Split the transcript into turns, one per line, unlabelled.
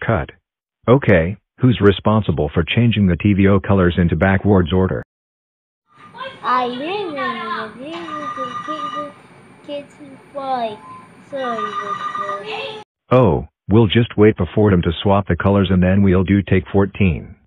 cut. Okay, who's responsible for changing the TVO colors into backwards order?
I live in the kids boy. Sorry,
Oh, we'll just wait for Fordham to swap the colors and then we'll do take 14.